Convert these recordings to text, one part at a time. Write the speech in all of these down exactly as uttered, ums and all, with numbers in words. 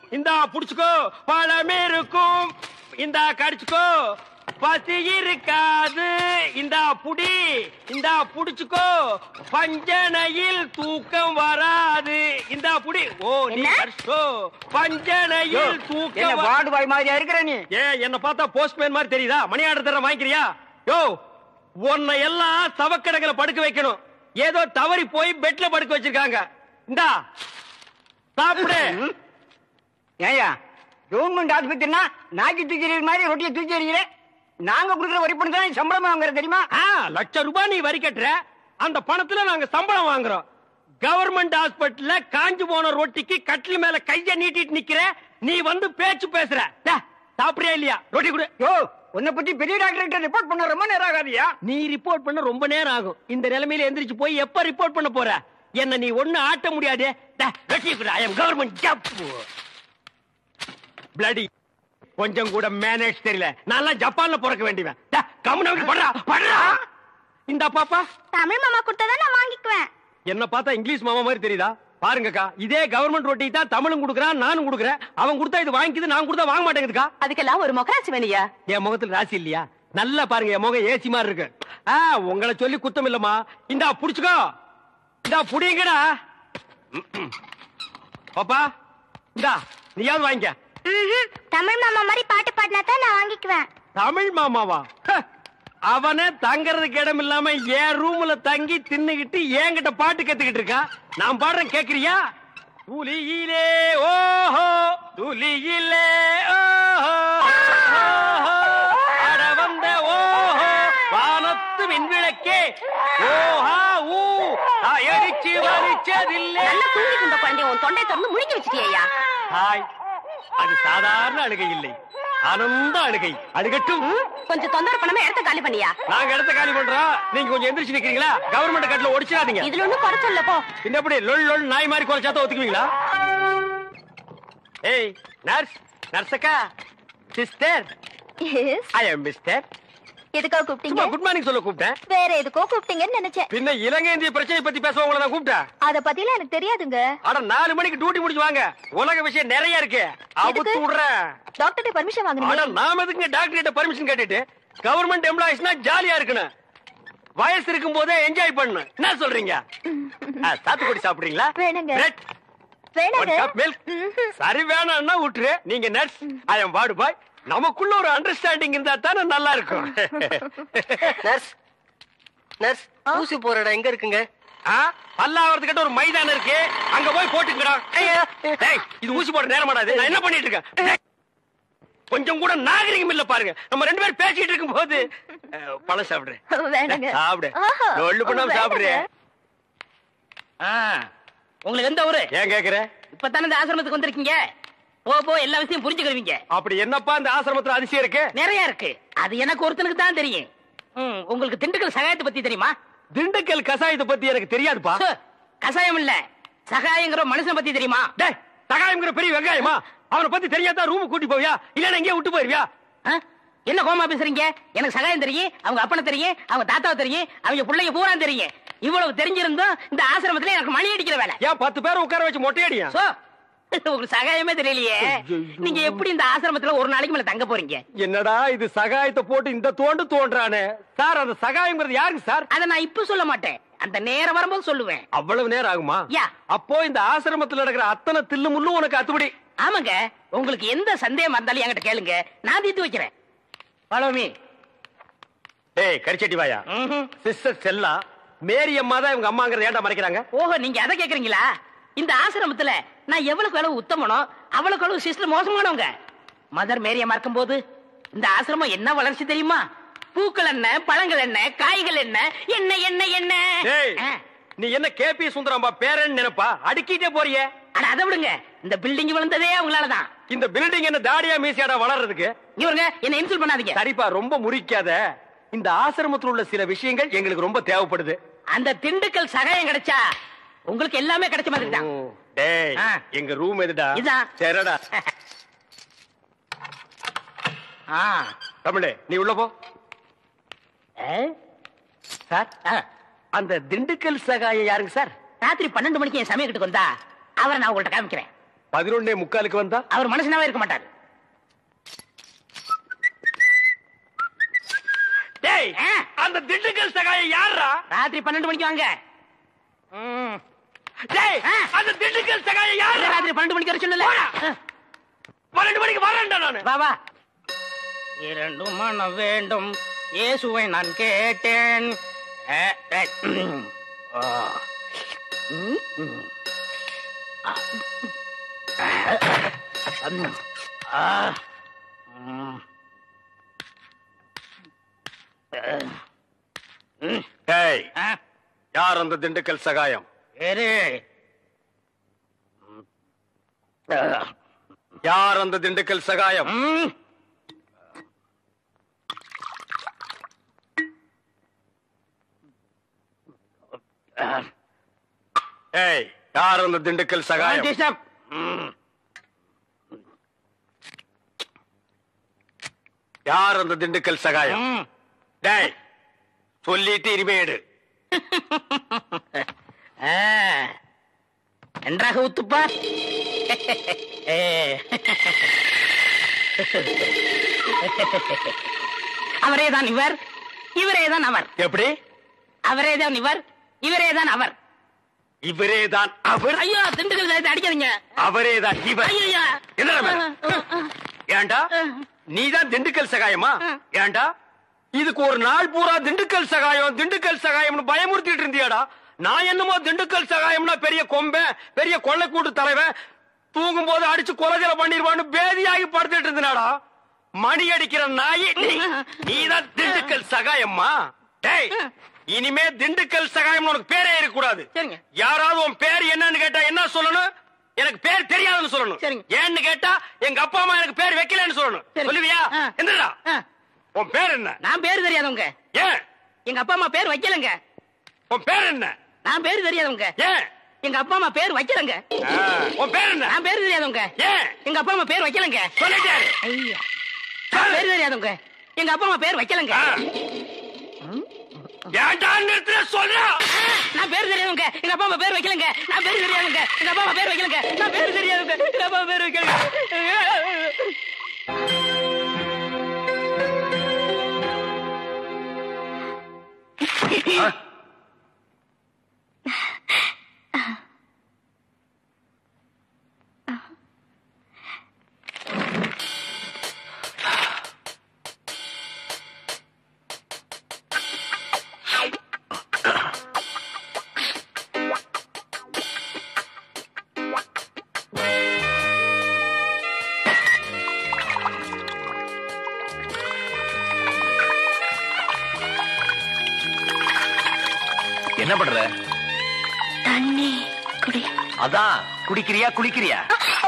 இந்தா புடிச்சுக்கோ, பழம் இருக்கும், இந்தா கடிச்சுக்கோ, பசி இருக்காது, இந்தா புடி, இந்தா புடிச்சுக்கோ, பஞ்சனையில் தூக்கம் வராது, இந்தா புடி. ஓ நீ கடிச்சோ, பஞ்சனையில் தூக்கம். வார்டு பாய் மாதிரியா இருக்கிற நீ? ஏ என்ன பார்த்தா போஸ்ட்மேன் மாதிரி தெரியுதா? மணி ஆர்டர் தர வாங்கிக்கிறியா? யோ உன்னை எல்லாம் சவக்கடங்களை படுக்க வைக்கணும். ஏதோ தவறி போய் பெட்ல படுக்க வச்சிருக்காங்க. இந்தா சாப்பிடு. ஏயா கவர்மெண்ட் ஆஸ்பத்திரினா நாக்கி தூக்கி மாதிரி ரொட்டியை தூக்கி எறிகிற. நாங்க குடுக்கிற வரி பணம் தான் சம்பளம் வாங்குற தெரியுமா? லட்சம் ரூபாய் நீ வரி கட்டுற, அந்த பணத்துல நாங்க சம்பளம் வாங்குறோம். கவர்மெண்ட் ஹாஸ்பிட்டல்ல காஞ்சு போன ரொட்டிக்கு கட்டில் மேல கைய நீட்டிட்டு நிக்கிற, நீ வந்து பேச்சு பேசுற. சாப்பிடுறியா இல்லையா? ரொட்டி கொடு. யோ உன்னை பத்தி பெரிய டாக்டர் ரிப்போர்ட் பண்ண ரொம்ப நேரம் ஆகாதியா? நீ ரிப்போர்ட் பண்ண ரொம்ப நேரம் ஆகும். இந்த நிலைமையில எந்திரிச்சு போய் எப்ப ரிப்போர்ட் பண்ண போற? என்ன நீ ஒண்ணு ஆட்ட முடியாது. பிளடி கொஞ்சம் கூட மேனேஜ் தெரியல. நான் ஜப்பான்ல பிறக்க வேண்டியவன். இந்த பாப்பா தமிழ் மாமா கொடுத்தா நான் வாங்கிக்குவேன். என்ன பார்த்தா இங்கிலீஷ் மாமா மாதிரி தெரியுதா? பாருங்கக்கா, இதே கவர்மெண்ட் ரொட்டி தான் தமிழும் குடுக்கறான், நானும் குடுக்கறேன். அவன் கொடுத்தா இது வாங்கிக்குது, நான் கொடுத்தா வாங்க மாட்டேங்குதுக்கா. அதுக்கெல்லாம் ஒரு முகராசி வேணியா? என் முகத்துல ராசி இல்லையா? நல்லா பாருங்க, என் முகம் ஏசி மாதிரி இருக்கு. உங்களை சொல்லி குத்தம் இல்லம்மா. இந்தா புடிச்சுக்கோ, இந்தா புடிங்கடா பாப்பா. இந்தா நீயாவது வாங்கிக்க. தமிழ் மாமா மாதிரி பாட்டு பாடினா தான் நான் வாங்கிக்குவேன். தமிழ் மாமாவா? அவனே தங்கறதுக்கு இடம் இல்லாம என் ரூம்ல தங்கி தின்னுகிட்டு என்கிட்ட பாட்டு கத்துக்கிட்டு இருக்கா. நான் பாடுறேன், கேக்குறியா? துளியிலே ஓஹோ துளியிலே ஓஹோ அட வந்த ஓஹோ வானத்து விண்விளக்கே ஓஹா ஊ அடிச்சு வலிச்சதில்லை. நல்லா தூங்கிட்டு இருந்த குழந்தைய உன் தொண்டை திறந்து முழுங்கி வச்சிட்டியா? ஹாய், அது சாதாரண அழுகை இல்லை, ஆனந்த அழுகை. அழுகட்டும். கொஞ்சம் தொந்தரவு பண்ணாம இடத்த காலி பண்ணியா? நாங்க இடத்த காலி பண்றோம், நீங்க கொஞ்சம் எந்திரிச்சு நிக்கிறீங்களா? கவர்மெண்ட் கட்டல ஒடிச்சிடாதீங்க. இதுல ஒண்ணும் குறைச்சல போ. இந்த எப்படி லொல் லொல் நாய் மாதிரி குறைச்சாத ஒத்துக்குவீங்களா? ஏய் நர்ஸ், நர்ஸக்கா, sister. Yes I am mister. எதுக்கோ கூப்பிட்டீங்க? குட் மார்னிங் சொல்ல கூப்பிட்டேன். வேற எதுக்கோ கூப்பிட்டீங்கன்னு நினைச்சேன். பின்ன இலங்கை இந்திய பிரச்சனை பத்தி பேச உங்களை நான் கூப்பிட்டேன். அத பத்திலாம் எனக்கு தெரியாதுங்க. அட நாலு மணிக்கு டியூட்டி முடிச்சு வாங்க, உலக விஷயம் நிறைய இருக்கு. அவுத்து விடுறேன். டாக்டர் பர்மிஷன் வாங்கணும். அட நாம எதுக்கு டாக்டர் கிட்ட பர்மிஷன் கேட்டுட்டு? கவர்மெண்ட் எம்ப்ளாயிஸ்னா ஜாலியா இருக்கணும், வயசு இருக்கும் போதே என்ஜாய் பண்ணணும். என்ன சொல்றீங்க? சாத்துக்குடி சாப்பிடுறீங்களா? வேணுங்க. பிரெட் வேணுங்க. சரி வேணாம்னா விட்டுரு. நீங்க நர்ஸ், ஐ அம் வார்டு பாய். நமக்குள்ள ஒரு அண்டர்ஸ்டாண்டிங் இருந்தா தானே நல்லா இருக்கும். நர்ஸ், நர்ஸ் ஊசி போற இடம் எங்க இருக்குங்க? பல்லாவரத்துக்கிட்ட ஒரு மைதானம் இருக்கு, அங்க போய் போட்டுக்கடா. இது ஊசி போட நேரம் மாடாது. நான் என்ன பண்ணிட்டு இருக்கேன்? கொஞ்சம் கூட நாகரிகம் இல்ல பாருங்க. நம்ம ரெண்டு பேரும் பேசிட்டு இருக்கும் போது பழம் சாப்பிடுறேன். சாப்பிடு, ஒண்ணு பண்ணாம சாப்பிடுறேன். உங்களுக்கு எந்த ஊரு? ஏன் கேக்குற? இப்பதானே இந்த ஆசிரமத்துக்கு வந்திருக்கீங்க, போ போ எல்லா விஷயம் புரிஞ்சுக்கிறீங்க. அப்படி என்னப்பா இந்த ஆசிரமத்துல அதிசயம் இருக்கு? நிறைய இருக்கு, அது எனக்கு ஒருத்தனுக்கு தான் தெரியும். உங்களுக்கு திண்டுக்கல் சகாயத்தை பத்தி தெரியுமா? திண்டுக்கல் கசாயத்தை பத்தி எனக்கு தெரியாதுப்பா. கசாயம் இல்ல, சகாயங்கிற மனுஷனை பத்தி தெரியுமா? சகாயங்கிற பெரிய வெங்காயமா? அவனை பத்தி தெரியாதா ரூம் கூட்டி போவியா, இல்லன்னா எங்கேயே விட்டு போயிருவியா? என்ன கோமா பேசுறீங்க? எனக்கு சகாயம் தெரியும், அவங்க அப்பனை தெரியும், அவங்க தாத்தாவை தெரியும், அவங்க பிள்ளைங்க பூரா தெரியும். இவ்வளவு தெரிஞ்சிருந்தோம் இந்த ஆசிரமத்துல எனக்கு மணி அடிக்கிற வேலை. ஏன் பத்து பேரை உட்கார வச்சு மொட்டையடியா? உங்களுக்கு சகாயமே தெரியலையே. நீங்க எப்படி இந்த ஆசிரமத்துல ஒரு நாளைக்கு மேல தங்க போறீங்க? என்னடா இது சகாயத்தை போட்டு இந்த தோண்டு தோன்றானே சார். அந்த சகாயம்ங்கிறது யாருக்கு சார்? அத நான் இப்ப சொல்ல மாட்டேன், அந்த நேரம் வரும்போது சொல்லுவேன். அவ்வளவு நேரம் ஆகுமா? அப்போ இந்த ஆசிரமத்துல நடக்கிற அத்தனை தில்லு முள்ளும் உனக்கு அத்துபடி? ஆமாங்க, உங்களுக்கு எந்த சந்தேகம் இருந்தாலும் என்கிட்ட கேளுங்க, நான் தீர்த்து வைக்கிறேன். Follow me. ஏய் கரிச்சட்டி வாயா. சிஸ்டர் செல்லா மேரி அம்மா தான் இவங்க அம்மாங்கறத ஏன்டா மறைக்கறாங்க? ஓஹோ, நீங்க அத கேக்குறீங்களா? இந்த ஆசிரமத்துல நான் எவ்வளவு அளவு உத்தமனோ அவ்வளவு அளவு சிஸ்டர் மோசமானவங்க. மதர் மேரி அம்மா இருக்கும்போது இந்த ஆசிரமம் என்ன வளர்ச்சி தெரியுமா? பூக்கள் என்ன, பழங்கள் என்ன, காய்கள் என்ன, என்ன என்ன என்ன. நீ என்ன கேபி சுந்தரம்பா பேரன் நினைப்பா? அடிக்கிட்டே போறியே. அட அத விடுங்க, இந்த பில்டிங் விழுந்ததே அவங்களாலதான். இந்த பில்டிங் என்ன தாடியா மீசியாடா வளர்றதுக்கு? இவங்க என்ன இன்சல்ட் பண்ணாதீங்க. சரிப்பா, ரொம்ப முறிக்காத. இந்த ஆசிரமத்தில் உள்ள சில விஷயங்கள் எங்களுக்கு ரொம்ப தேவைப்படுது. அந்த திண்டுக்கல் சகாயம் கிடைச்சா உங்களுக்கு எல்லாமே கிடைச்ச மாதிரி தான். டேய், எங்க ரூம் எதுடா? இதான். சரிடா. ஆ தமிழே, நீ உள்ள போ. சார், அந்த திண்டுக்கல் சகாயம் யாருங்க சார்? ராத்திரி பன்னெண்டு மணிக்கு என் சமயத்துக்கு வந்தா அவரை நான் உங்கள்ட்ட காமிக்கிறேன். பதினொன்னே முக்காலுக்கு வந்தா அவர் மனுஷனாவே இருக்க மாட்டாரு. டேய், அந்த திண்டுக்கல் சகாயம் யாரா? ராத்திரி பன்னெண்டு மணிக்கு வாங்க. டேய், அந்த திண்டுக்கல் சகாயம் யாரு? ராத்திரி பன்னெண்டு மணிக்கு வர சொல்லல. பன்னெண்டு மணிக்கு வரேன்டா நானு. வா வா. இரண்டு மனம் வேண்டும் இயேசுவை நான் கேட்டேன். டேய், யார் அந்த திண்டுக்கல் சகாயம்? யார் அந்த திண்டுக்கல் சகாயம்? ஏய், யார் அந்த திண்டுக்கல் சகாயம்? யார் அந்த திண்டுக்கல் சகாயம்? டேய், சொல்லிட்டு இனிமேடு நன்றாக ஊத்துப்பா. அவரேதான் இவர், இவரேதான் அவர். எப்படி? அவரேதான் இவர், இவரேதான் அவர். இவரேதான் அவர்? ஐயோ, திண்டுக்கல் சகாயத்தை அடிக்காதீங்க. அவரேதான் இவர். ஐயா, என்ன? ஏண்டா நீதான் திண்டுக்கல் சகாயமா? ஏண்டா இதுக்கு ஒரு நாள் பூரா திண்டுக்கல் சகாயம் திண்டுக்கல் சகாயம்னு பயமுறுத்திட்டு இருந்தியாடா. நான் என்னமோ திண்டுக்கல் சகாயம்னா பெரிய கொம்பன், பெரிய கொள்ளைக்கூட்டு தலைவன், தூங்கும் போது அடிச்சு கொலைகளை பண்ணிடுவான்னு பேதியாகி படுத்துட்டு இருந்தாடா. மணி அடிக்கிற நாய் நீதான் திண்டுக்கல் சகாயம்மா? டேய், இனிமே திண்டுக்கல் சகாயம் உனக்கு பேரே இருக்கக்கூடாது. யாராவது உன் பேர் என்னன்னு கேட்டா என்ன சொல்லணும்? எனக்கு பேர் தெரியாதுன்னு சொல்லணும். ஏன்னு கேட்டா எங்க அப்பா அம்மா எனக்கு பேர் வைக்கலன்னு சொல்லணும். சொல்லுவியா? என்னடா உன் பேர் என்ன? நான் பேர் தெரியாதவங்க. ஏன்? எங்க அப்பா அம்மா பேர் வைக்கலங்க. உன் பேர் என்ன? நான் பேர் தெரியாதவங்க. ஏன்? எங்க அப்பா அம்மா பேர் வைக்கலங்க. உன் பேர் என்ன? நான் பேர் தெரியாதவங்க. ஏன்? எங்க அப்பா அம்மா பேர் வைக்கலங்க. சொல்லிட்டாரு. ஐயா, பேர் தெரியாதவங்க. எங்க அப்பா அம்மா பேர் வைக்கலங்க. ஏன்டா நிறுத்துற சொல்றா? நான் பேர் தெரியாதவங்க. எங்க அப்பா அம்மா பேர் வைக்கலங்க. நான் பேர் தெரியாதவங்க. எங்க அப்பா அம்மா பேர் வைக்கலங்க. நான் பேர் தெரியாதவங்க. எங்க அப்பா அம்மா பேர் வைக்கலங்க. என்ன பண்ற? தண்ணி குடி. அதான் குடிக்கிறியா குளிக்கிறியா?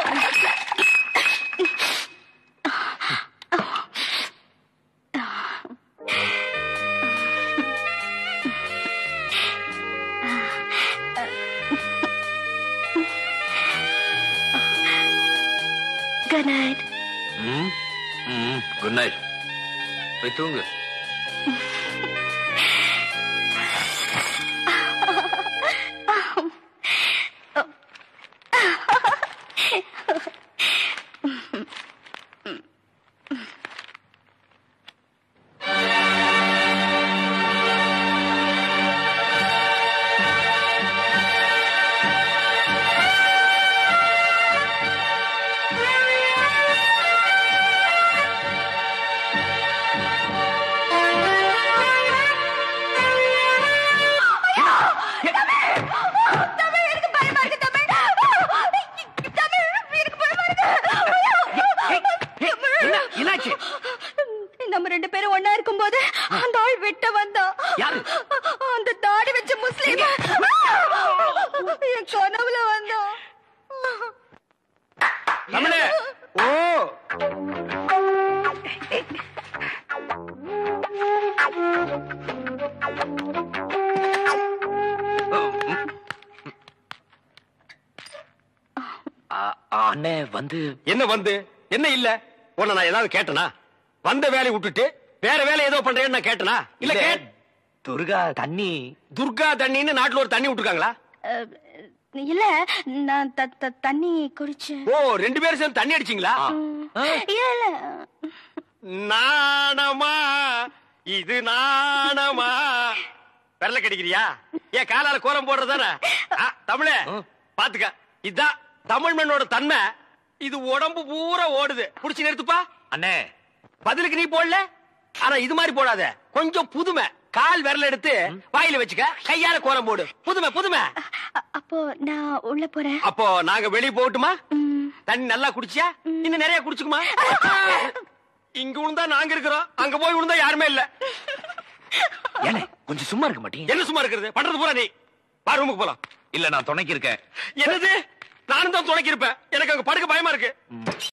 Good night. ம் ம் குட் நைட். போய் தூங்கு. நம்ம ரெண்டு பேரும் ஒன்னா இருக்கும் போது அந்த ஆள் வெட்ட வந்தான். அந்த தாடி வச்ச முஸ்லீம் என் கனவுல வந்தான். ஓ அண்ணே வந்து என்ன வந்து என்ன இல்ல உன்னை நான் ஏதாவது கேட்டனா? வந்த வேலையை விட்டுட்டு வேற வேலை ஏதோ பண்றேன்னு நான் கேட்டனா? இல்ல. துர்கா தண்ணி துர்கா தண்ணின்னு நாட்டுல ஒரு தண்ணி விட்டுருக்காங்களா? இல்ல நான் த- த- தண்ணி குடிச்சேன். ஓ ரெண்டு பேரும் சேர்ந்து தண்ணி அடிச்சீங்களா? இல்ல இல்ல நாணமா இது நாணமா விரல கடிக்கிறியா? ஏன் காலால கோலம் போடுறதானே? தமிழே பாத்துக்க, இதுதான் தமிழ் மண்ணோட தன்மை. இது உடம்பு பூரா ஓடுது. புடிச்சு நிறுத்துப்பா. அண்ணே பதிலுக்கு நீ போடல, ஆனா இது மாதிரி போடாத. கொஞ்சம் புதுமை. கால் விரல எடுத்து வாயில வச்சுக்க, கையால கோலம் போடு. புதுமை புதுமை. அ- அப்போ நான் உள்ள போறேன். அப்போ நாங்க வெளிய போகட்டுமா? தண்ணி நல்லா குடிச்சியா? இன்னும் நிறைய குடிச்சுக்குமா? இங்க விழுந்தா நாங்க இருக்கிறோம், அங்க போய் விழுந்தா யாருமே இல்ல. ஏனே கொஞ்சம் சும்மா இருக்க மாட்டீங்க? என்ன சும்மா இருக்கிறது? பண்றது பூரா நீ. வா ரூமுக்கு போலாம். இல்ல நான் துணைக்கு இருக்கேன். என்னது? நானும் தான் துணைக்கி இருப்பேன். எனக்கு அங்க படுக்க பயமா இருக்கு.